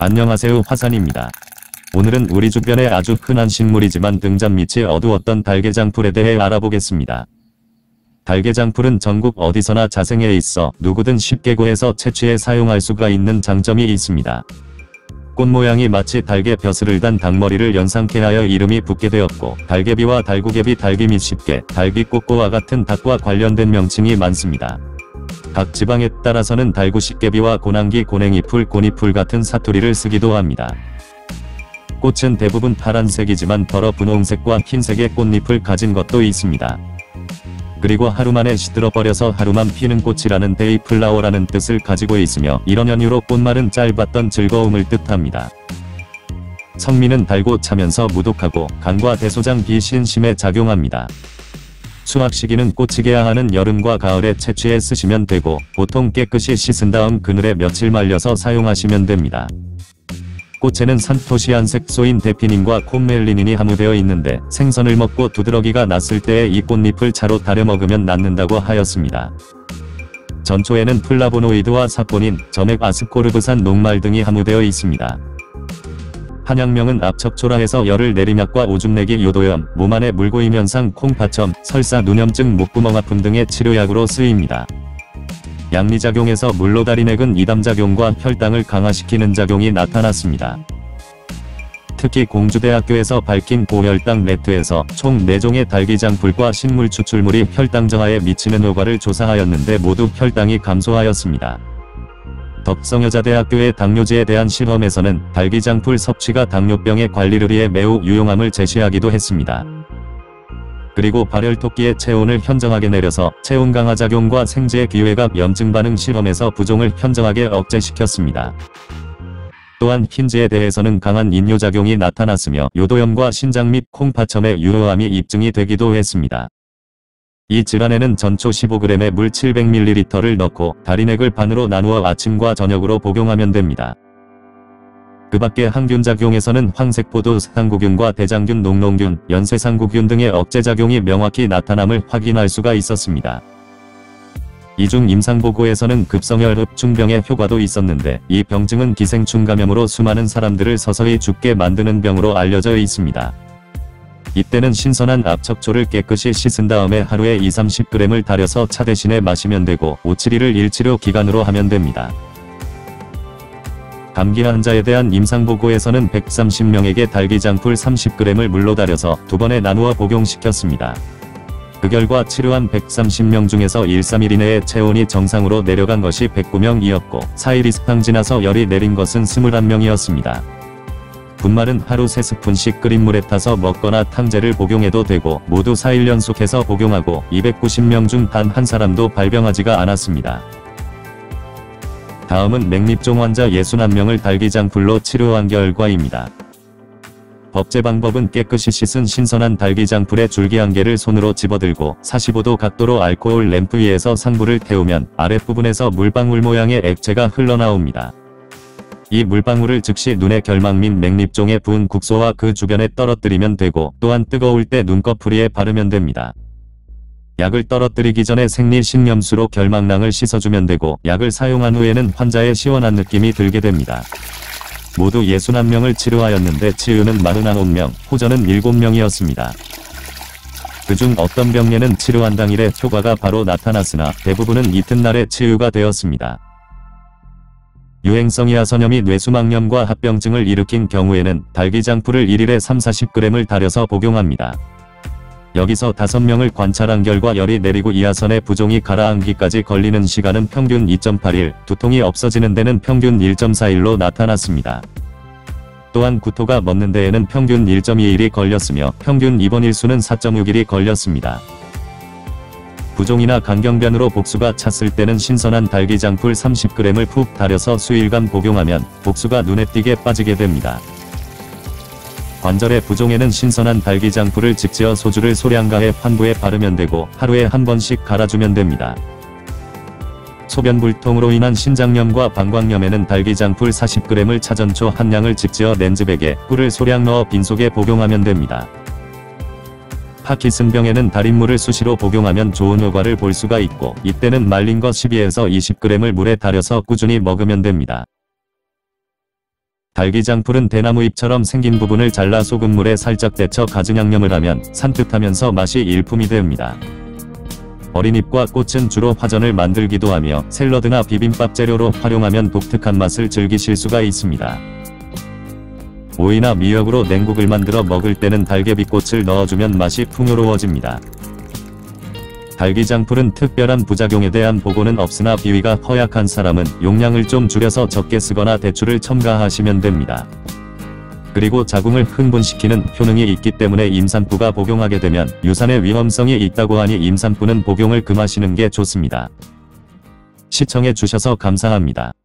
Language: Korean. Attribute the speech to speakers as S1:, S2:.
S1: 안녕하세요, 화산입니다. 오늘은 우리 주변에 아주 흔한 식물이지만 등잔 밑이 어두웠던 달개장풀에 대해 알아보겠습니다. 달개장풀은 전국 어디서나 자생해 있어 누구든 쉽게 구해서 채취해 사용할 수가 있는 장점이 있습니다. 꽃 모양이 마치 달개 벼슬을 단 닭머리를 연상케 하여 이름이 붙게 되었고, 달개비와 달구개비, 달기미, 쉽게 달귀꽃과 같은 닭과 관련된 명칭이 많습니다. 각 지방에 따라서는 달구십개비와 고낭기, 고냉이풀, 고니풀 같은 사투리를 쓰기도 합니다. 꽃은 대부분 파란색이지만 더러 분홍색과 흰색의 꽃잎을 가진 것도 있습니다. 그리고 하루 만에 시들어버려서 하루만 피는 꽃이라는 데이플라워라는 뜻을 가지고 있으며, 이런 연유로 꽃말은 짧았던 즐거움을 뜻합니다. 성미는 달고 차면서 무독하고 간과 대소장 비신심에 작용합니다. 수확 시기는 꽃이 개화하는 여름과 가을에 채취해 쓰시면 되고, 보통 깨끗이 씻은 다음 그늘에 며칠 말려서 사용하시면 됩니다. 꽃에는 산토시안색 소인 데피닌과 콤멜리닌이 함유되어 있는데, 생선을 먹고 두드러기가 났을 때에 이 꽃잎을 차로 달여 먹으면 낫는다고 하였습니다. 전초에는 플라보노이드와 사포닌, 점액, 아스코르브산, 녹말 등이 함유되어 있습니다. 한약명은 압척초라해서 열을 내림약과 오줌내기, 요도염, 몸 안에 물고임 현상, 콩파첨, 설사, 누염증, 목구멍 아픔 등의 치료약으로 쓰입니다. 양리작용에서 물로다리넥은 이담작용과 혈당을 강화시키는 작용이 나타났습니다. 특히 공주대학교에서 밝힌 고혈당 레트에서 총 4종의 달기장풀과 식물 추출물이 혈당 저하에 미치는 효과를 조사하였는데 모두 혈당이 감소하였습니다. 덕성여자대학교의 당뇨제에 대한 실험에서는 달기장풀 섭취가 당뇨병의 관리를 위해 매우 유용함을 제시하기도 했습니다. 그리고 발열토끼의 체온을 현저하게 내려서 체온 강화 작용과 생제 기회각 염증 반응 실험에서 부종을 현저하게 억제시켰습니다. 또한 흰지에 대해서는 강한 인뇨작용이 나타났으며 요도염과 신장 및 콩파첨의 유효함이 입증이 되기도 했습니다. 이 질환에는 전초 15g의 물 700ml를 넣고 다리넥을 반으로 나누어 아침과 저녁으로 복용하면 됩니다. 그 밖에 항균작용에서는 황색포도 상구균과 대장균, 녹농균, 연쇄상구균 등의 억제작용이 명확히 나타남을 확인할 수가 있었습니다. 이중 임상보고에서는 급성혈흡중병의 효과도 있었는데, 이 병증은 기생충 감염으로 수많은 사람들을 서서히 죽게 만드는 병으로 알려져 있습니다. 이때는 신선한 압척초를 깨끗이 씻은 다음에 하루에 2-30g을 달여서 차 대신에 마시면 되고, 5-7일을 일치료 기간으로 하면 됩니다. 감기 환자에 대한 임상보고에서는 130명에게 달기장풀 30g을 물로 달여서 2번에 나누어 복용시켰습니다. 그 결과 치료한 130명 중에서 1-3일 이내에 체온이 정상으로 내려간 것이 109명이었고, 4일 이상 지나서 열이 내린 것은 21명이었습니다. 분말은 하루 3스푼씩 끓인 물에 타서 먹거나 탕제를 복용해도 되고, 모두 4일 연속해서 복용하고 290명 중 단 한 사람도 발병하지가 않았습니다. 다음은 맥립종 환자 61명을 달기장풀로 치료한 결과입니다. 법제 방법은 깨끗이 씻은 신선한 달기장풀에 줄기 1개를 손으로 집어들고 45도 각도로 알코올 램프 위에서 상부를 태우면 아랫부분에서 물방울 모양의 액체가 흘러나옵니다. 이 물방울을 즉시 눈의 결막 및 맥립종에 부은 국소와 그 주변에 떨어뜨리면 되고, 또한 뜨거울 때 눈꺼풀이에 바르면 됩니다. 약을 떨어뜨리기 전에 생리식염수로 결막낭을 씻어주면 되고, 약을 사용한 후에는 환자의 시원한 느낌이 들게 됩니다. 모두 61명을 치료하였는데 치유는 49명, 호전은 7명이었습니다. 그중 어떤 병례는 치료한 당일에 효과가 바로 나타났으나 대부분은 이튿날에 치유가 되었습니다. 유행성 이하선염이 뇌수막염과 합병증을 일으킨 경우에는 달기장풀을 1일에 3-40g을 달여서 복용합니다. 여기서 5명을 관찰한 결과 열이 내리고 이하선의 부종이 가라앉기까지 걸리는 시간은 평균 2.8일, 두통이 없어지는 데는 평균 1.4일로 나타났습니다. 또한 구토가 멎는 데에는 평균 1.2일이 걸렸으며 평균 입원 일수는 4.6일이 걸렸습니다. 부종이나 간경변으로 복수가 찼을 때는 신선한 달기장풀 30g을 푹 달여서 수일간 복용하면 복수가 눈에 띄게 빠지게 됩니다. 관절의 부종에는 신선한 달기장풀을 직지어 소주를 소량 가해 환부에 바르면 되고, 하루에 한 번씩 갈아주면 됩니다. 소변불통으로 인한 신장염과 방광염에는 달기장풀 40g을 차전초 한 양을 직지어 렌즈백에 꿀을 소량 넣어 빈속에 복용하면 됩니다. 파킨슨병에는 달인물을 수시로 복용하면 좋은 효과를 볼 수가 있고, 이때는 말린 것 12에서 20g을 물에 달여서 꾸준히 먹으면 됩니다. 달기장풀은 대나무잎처럼 생긴 부분을 잘라 소금물에 살짝 데쳐 가증 양념을 하면 산뜻하면서 맛이 일품이 됩니다. 어린잎과 꽃은 주로 화전을 만들기도 하며 샐러드나 비빔밥 재료로 활용하면 독특한 맛을 즐기실 수가 있습니다. 오이나 미역으로 냉국을 만들어 먹을 때는 달개비꽃을 넣어주면 맛이 풍요로워집니다. 달기장풀은 특별한 부작용에 대한 보고는 없으나 비위가 허약한 사람은 용량을 좀 줄여서 적게 쓰거나 대추를 첨가하시면 됩니다. 그리고 자궁을 흥분시키는 효능이 있기 때문에 임산부가 복용하게 되면 유산의 위험성이 있다고 하니 임산부는 복용을 금하시는 게 좋습니다. 시청해 주셔서 감사합니다.